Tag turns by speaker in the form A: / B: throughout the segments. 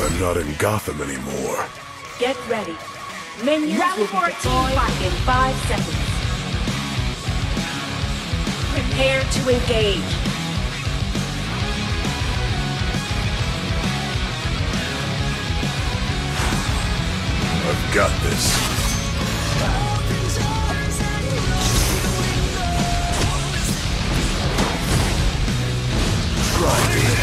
A: I'm not in Gotham anymore.
B: Get ready. Minions will be deployed in 5 seconds. Prepare to engage.
A: I've got this. Try me.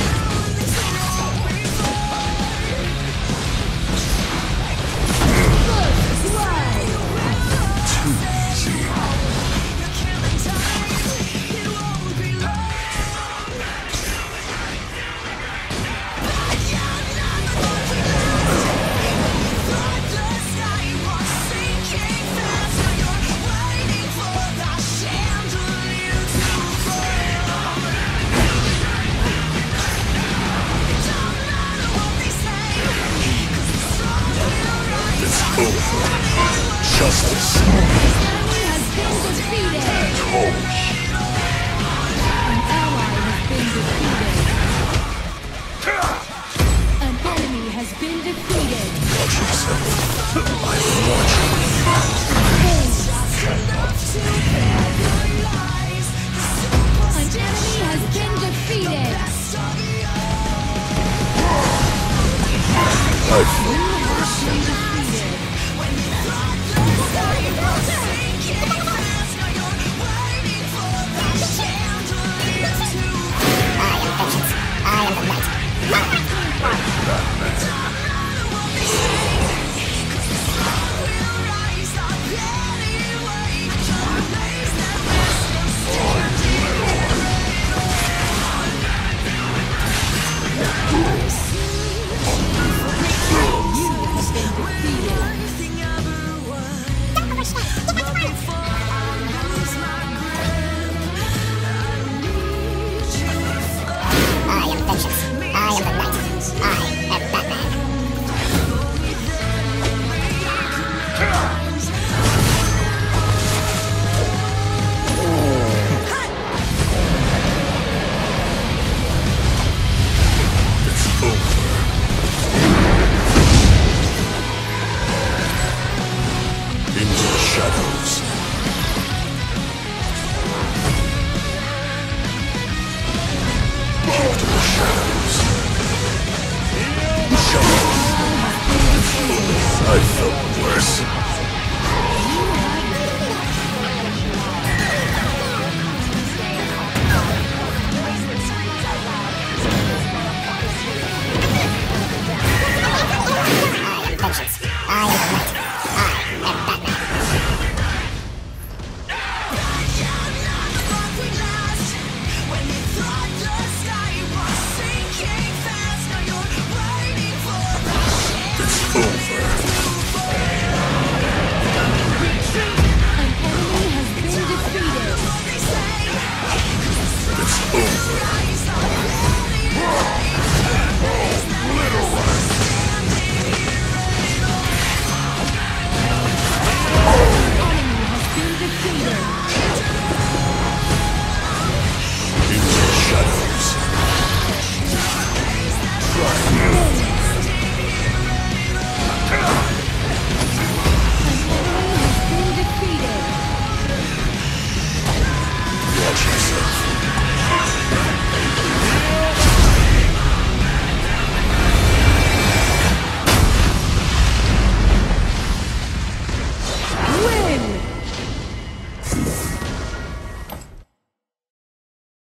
A: Justice
C: has been defeated.
A: Tosh.
C: An ally has been defeated. An enemy has been defeated.
A: Watch yourself. I'm watching you.
C: An enemy has been defeated.
A: I feel worse. I felt worse.